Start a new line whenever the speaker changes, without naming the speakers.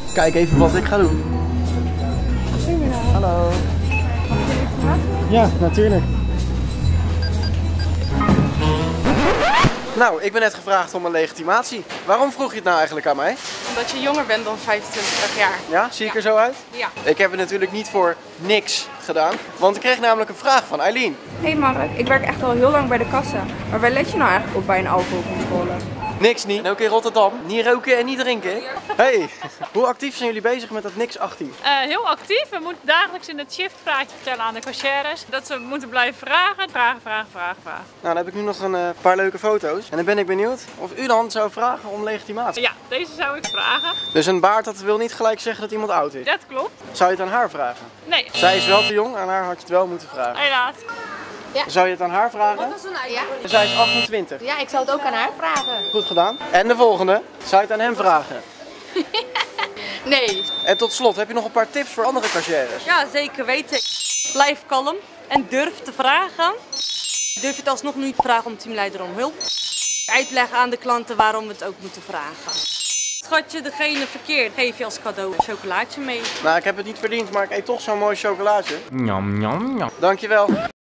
Kijk even wat ik ga doen. Hallo. Ja, natuurlijk. Nou, ik ben net gevraagd om een legitimatie. Waarom vroeg je het nou eigenlijk aan mij?
Omdat je jonger bent dan 25 jaar.
Ja, zie ik er zo uit?
Ja.
Ik heb het natuurlijk niet voor niks gedaan, want ik kreeg namelijk een vraag van Eileen.
Hey Mark, ik werk echt al heel lang bij de kassa. Maar waar let je nou eigenlijk op bij een alcoholcontrole?
Niks niet. En ook in Rotterdam. Niet roken en niet drinken. Hey, hoe actief zijn jullie bezig met dat niks 18?
Heel actief. We moeten dagelijks in het shiftpraatje vertellen aan de conciërges dat ze moeten blijven vragen. Vragen.
Nou, dan heb ik nu nog een paar leuke foto's. En dan ben ik benieuwd of u dan zou vragen om legitimatie.
Ja, deze zou ik vragen.
Dus een baard, dat wil niet gelijk zeggen dat iemand oud is.
Dat klopt.
Zou je het aan haar vragen?
Nee,
Zij is wel te jong, aan haar had je het wel moeten vragen.
helaas.
Zou je het aan haar vragen?
Ja?
Zij is 28.
Ja, ik zou het ook aan haar vragen.
Goed gedaan. En de volgende. Zou je het aan hem vragen?
Nee.
En tot slot, heb je nog een paar tips voor andere conciërges?
Ja, zeker weten. Blijf kalm en durf te vragen. Durf je het alsnog niet te vragen om teamleider om hulp. Uitleggen aan de klanten waarom we het ook moeten vragen. Schat je degene verkeerd, geef je als cadeau een chocolaatje mee.
Nou, ik heb het niet verdiend, maar ik eet toch zo'n mooi chocolaatje. Njam, njam, njam. Dankjewel.